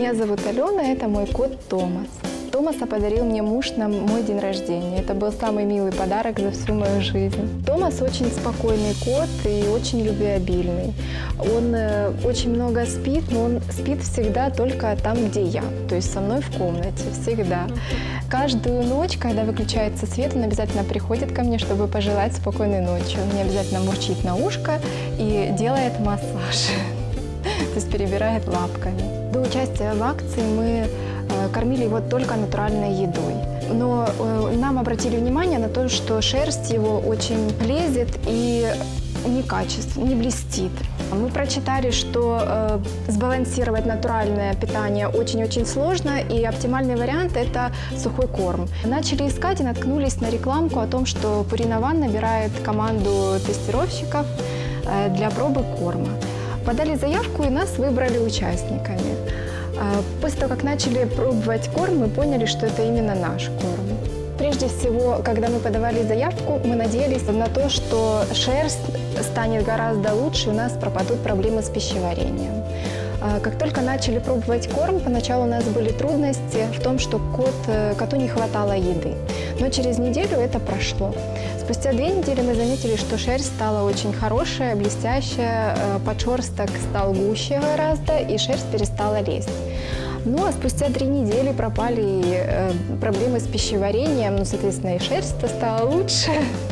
Меня зовут Алена, это мой кот Томас. Томаса подарил мне муж на мой день рождения. Это был самый милый подарок за всю мою жизнь. Томас очень спокойный кот и очень любвеобильный. Он очень много спит, но он спит всегда только там, где я, то есть со мной в комнате, всегда. Каждую ночь, когда выключается свет, он обязательно приходит ко мне, чтобы пожелать спокойной ночи. Он мне обязательно мурчит на ушко и делает массаж, то есть перебирает лапками. До участия в акции мы кормили его только натуральной едой. Но нам обратили внимание на то, что шерсть его очень лезет и некачественно, не блестит. Мы прочитали, что сбалансировать натуральное питание очень-очень сложно, и оптимальный вариант – это сухой корм. Начали искать и наткнулись на рекламку о том, что Purina One набирает команду тестировщиков для пробы корма. Подали заявку и нас выбрали участниками. После того, как начали пробовать корм, мы поняли, что это именно наш корм. Прежде всего, когда мы подавали заявку, мы надеялись на то, что шерсть станет гораздо лучше, и у нас пропадут проблемы с пищеварением. Как только начали пробовать корм, поначалу у нас были трудности в том, что коту не хватало еды. Но через неделю это прошло. Спустя 2 недели мы заметили, что шерсть стала очень хорошая, блестящая, подшерсток стал гуще гораздо, и шерсть перестала лезть. Ну а спустя 3 недели пропали проблемы с пищеварением, ну, соответственно, и шерсть стала лучше.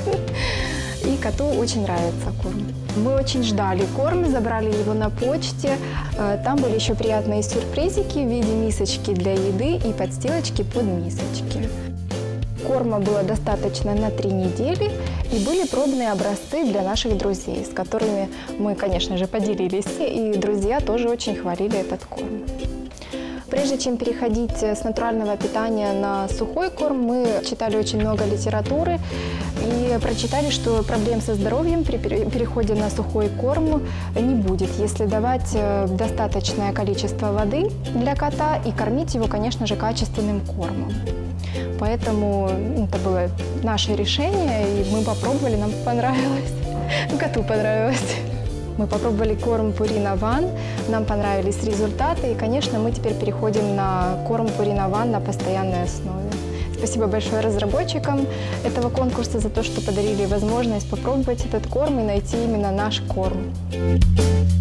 И коту очень нравится корм. Мы очень ждали корм, забрали его на почте. Там были еще приятные сюрпризики в виде мисочки для еды и подстилочки под мисочки. Корма было достаточно на 3 недели, и были пробные образцы для наших друзей, с которыми мы, конечно же, поделились, и друзья тоже очень хвалили этот корм. Прежде чем переходить с натурального питания на сухой корм, мы читали очень много литературы и прочитали, что проблем со здоровьем при переходе на сухой корм не будет, если давать достаточное количество воды для кота и кормить его, конечно же, качественным кормом. Поэтому это было наше решение, и мы попробовали, нам понравилось, коту понравилось. Мы попробовали корм Purina One, нам понравились результаты, и, конечно, мы теперь переходим на корм Purina One на постоянной основе. Спасибо большое разработчикам этого конкурса за то, что подарили возможность попробовать этот корм и найти именно наш корм.